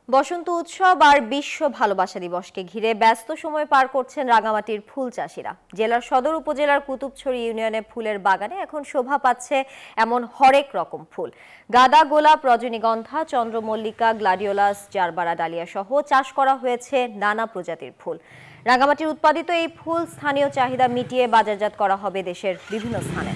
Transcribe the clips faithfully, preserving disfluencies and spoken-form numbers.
বসন্ত উৎসব আর বিশ্ব ভালোবাসা দিবসকে ঘিরে ব্যস্ত সময় পার করছেন রাঙামাটির ফুল চাষিরা। জেলার সদর উপজেলার কুতুবছড়ি ইউনিয়নে ফুলের বাগানে এখন শোভা পাচ্ছে এমন হরেক রকম ফুল। গাঁদা, গোলাপ, রজনীগন্ধা, চন্দ্রমল্লিকা, গ্লাডিওলাস, জারবারা, ডালিয়া সহ চাষ করা হয়েছে নানা প্রজাতির ফুল। রাঙামাটির উৎপাদিত এই ফুল স্থানীয় চাহিদা মিটিয়ে বাজারজাত করা হবে দেশের বিভিন্ন স্থানে।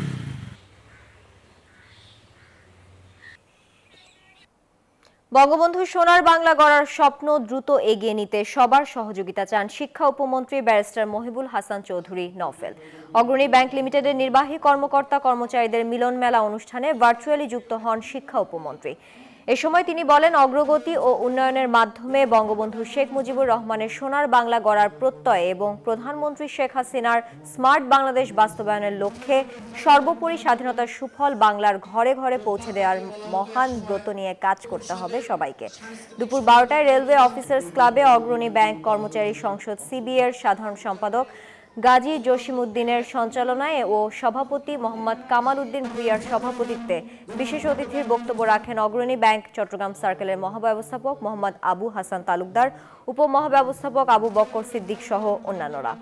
বঙ্গবন্ধু সোনার বাংলা গড়ার স্বপ্ন দ্রুত এগিয়ে নিতে সবার সহযোগিতা চান শিক্ষা উপমন্ত্রী ব্যারিস্টার মহিবুল হাসান চৌধুরী নওফেল। অগ্রণী ব্যাংক লিমিটেডের নির্বাহী কর্মকর্তা কর্মচারীদের মিলন মেলা অনুষ্ঠানে ভার্চুয়ালি যুক্ত হন শিক্ষা উপমন্ত্রী। এ সময় তিনি বলেন, অগ্রগতি ও উন্নয়নের মাধ্যমে বঙ্গবন্ধু শেখ মুজিবুর রহমানের সোনার বাংলা গড়ার প্রত্যয় এবং প্রধানমন্ত্রী শেখ হাসিনার স্মার্ট বাংলাদেশ বাস্তবায়নের লক্ষ্যে সর্বোপরি স্বাধীনতার সুফল বাংলার ঘরে ঘরে পৌঁছে দেওয়ার মহান ব্রত নিয়ে কাজ করতে হবে সবাইকে। দুপুর বারোটায় রেলওয়ে অফিসার্স ক্লাবে অগ্রণী ব্যাংক কর্মচারী সংসদ সিবিএর সাধারণ সম্পাদক গাজী জসিমউদ্দিনের সঞ্চালনায় ও সভাপতি মোহাম্মদ কামাল উদ্দিন ভুইয়ার সভাপতিত্বে বিশেষ অতিথির বক্তব্য রাখেন অগ্রণী ব্যাংক চট্টগ্রাম সার্কেলের মহাব্যবস্থাপক মোহাম্মদ আবু হাসান তালুকদার, উপমহাব্যবস্থাপক আবু বক্কর সিদ্দিক সহ অন্যান্যরা।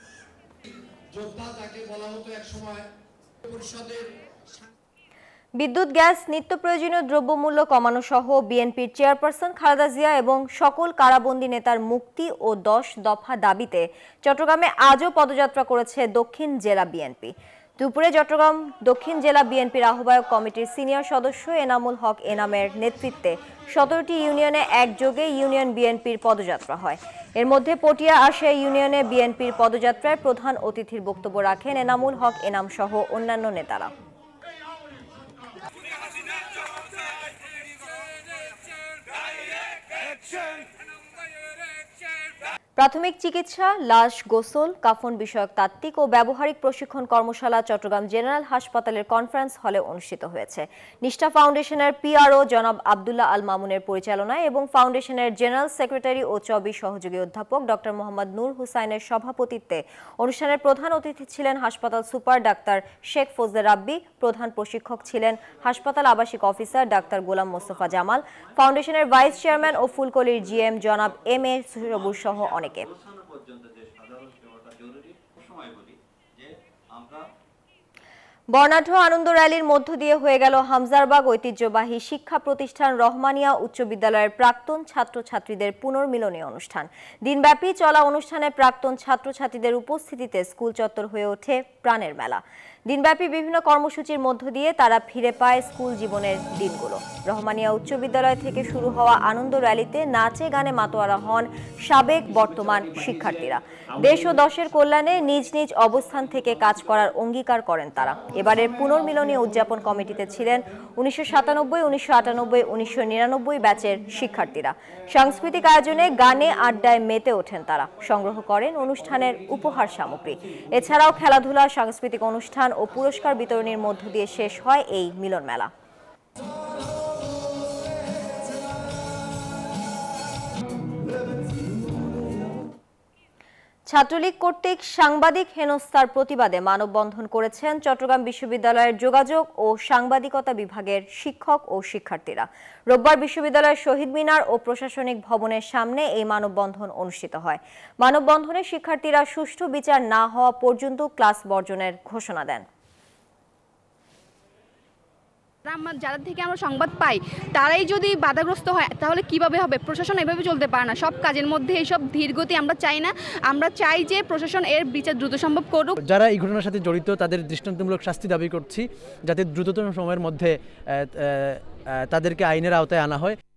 বিদ্যুৎ, গ্যাস, নিত্য প্রয়োজনীয় দ্রব্যমূল্য কমানো সহ বিএনপির চেয়ারপারসন খালেদা জিয়া এবং সকল কারাবন্দী নেতার মুক্তি ও দশ দফা দাবিতে চট্টগ্রামে আজও পদযাত্রা করেছে দক্ষিণ জেলা বিএনপি। দুপুরে চট্টগ্রাম দক্ষিণ জেলা বিএনপির আহ্বায়ক কমিটির সিনিয়র সদস্য এনামুল হক এনামের নেতৃত্বে সতেরোটি ইউনিয়নে একযোগে ইউনিয়ন বিএনপির পদযাত্রা হয়। এর মধ্যে পটিয়া আশিয়া ইউনিয়নে বিএনপির পদযাত্রায় প্রধান অতিথির বক্তব্য রাখেন এনামুল হক এনাম সহ অন্যান্য নেতারা। প্রাথমিক চিকিৎসা, লাশ গোসল, কাফন বিষয়ক তাত্ত্বিক ও ব্যবহারিক প্রশিক্ষণ কর্মশালা চট্টগ্রাম জেনারেল হাসপাতালের কনফারেন্স হলে অনুষ্ঠিত হয়েছে। নিষ্ঠা ফাউন্ডেশনের পিআরও জনাব আবদুল্লাহ আল মামুনের পরিচালনায় এবং ফাউন্ডেশনের জেনারেল সেক্রেটারি ও চবি সহযোগী অধ্যাপক ডক্টর মোহাম্মদ নূর হুসাইনের সভাপতিত্বে অনুষ্ঠানের প্রধান অতিথি ছিলেন হাসপাতাল সুপার ডাক্তার শেখ ফজলে রাব্বি, প্রধান প্রশিক্ষক ছিলেন হাসপাতাল আবাসিক অফিসার ডাক্তার গোলাম মোস্তফা জামাল, ফাউন্ডেশনের ভাইস চেয়ারম্যান ও ফুলকলির জিএম জনাব এম এ সবুর সহ অনেকে। বর্ণাঢ্য আনন্দ র্যালির মধ্য দিয়ে হয়ে গেল হামজারবাগ ঐতিহ্যবাহী শিক্ষা প্রতিষ্ঠান রহমানিয়া উচ্চ বিদ্যালয়ের প্রাক্তন ছাত্রছাত্রীদের পুনর্মিলনী অনুষ্ঠান। দিনব্যাপী চলা অনুষ্ঠানে প্রাক্তন ছাত্রছাত্রীদের উপস্থিতিতে স্কুল চত্বর হয়ে ওঠে প্রাণের মেলা। দিনব্যাপী বিভিন্ন কর্মসূচির মধ্য দিয়ে তারা ফিরে পায় স্কুল জীবনের দিনগুলো। রহমানিয়া উচ্চ বিদ্যালয় থেকে শুরু হওয়া আনন্দ র্যালিতে নাচে গানে মাতোয়ারা হন সাবেক বর্তমান শিক্ষার্থীরা। দেশ ও দশের কল্যাণে নিজ নিজ অবস্থান থেকে কাজ করার অঙ্গীকার করেন তারা। এবারের পুনর্মিলনী উদযাপন কমিটিতে ছিলেন উনিশশো সাতানব্বই, উনিশশো আটানব্বই, উনিশশো নিরানব্বই ব্যাচের শিক্ষার্থীরা। সাংস্কৃতিক আয়োজনে গানে আড্ডায় মেতে ওঠেন তারা। সংগ্রহ করেন অনুষ্ঠানের উপহার সামগ্রী। এছাড়াও খেলাধুলা, সাংস্কৃতিক অনুষ্ঠান ও পুরস্কার বিতরণের মধ্য দিয়ে শেষ হয় এই মিলন মেলা। ছাত্রলীগ কর্তৃক সাংবাদিক হেনস্থার প্রতিবাদে মানববন্ধন করেছেন চট্টগ্রাম বিশ্ববিদ্যালয়ের যোগাযোগ ও সাংবাদিকতা বিভাগের শিক্ষক ও শিক্ষার্থীরা। রোববার বিশ্ববিদ্যালয়ের শহীদ মিনার ও প্রশাসনিক ভবনের সামনে এই মানববন্ধন অনুষ্ঠিত হয়। মানববন্ধনে শিক্ষার্থীরা সুষ্ঠু বিচার না হওয়া পর্যন্ত ক্লাস বর্জনের ঘোষণা দেন। যাদের থেকে আমরা সংবাদ পাই তারাই যদি বাধাগ্রস্ত হয় তাহলে কিভাবে হবে? প্রশাসন এভাবে চলতে পারে না। সব কাজের মধ্যে এইসব ধীরগতি আমরা চাই না। আমরা চাই যে প্রশাসন এর বিচার দ্রুত সম্ভব করুক। যারা এই ঘটনার সাথে জড়িত তাদের দৃষ্টান্তমূলক শাস্তি দাবি করছি, যাতে দ্রুততম সময়ের মধ্যে তাদেরকে আইনের আওতায় আনা হয়।